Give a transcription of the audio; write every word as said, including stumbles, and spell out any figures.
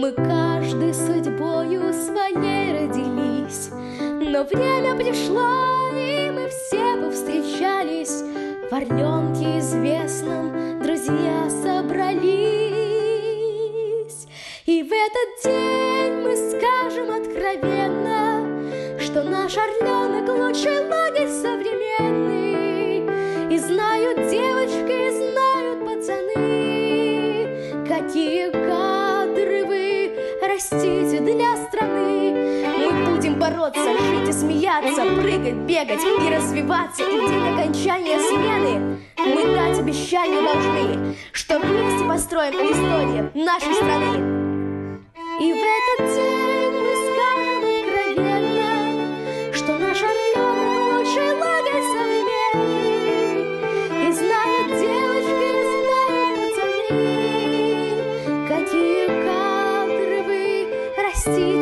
Мы каждый судьбою своей родились, но время пришло, и мы все повстречались. В Орленке известном друзья собрались. И в этот день мы скажем откровенно, что наш Орленок лучший лагерь современный. И знают девочки, и знают пацаны, какие кадры вы растите для страны. Мы будем бороться, жить и смеяться, прыгать, бегать и развиваться. И в день окончания смены мы дать обещание должны, что вместе построим историю нашей страны. И в этот день мы скажем откровенно, что наш Орленок лучший лагерь современный. И знают девочки, и знают пацаны, какие кадры вы растите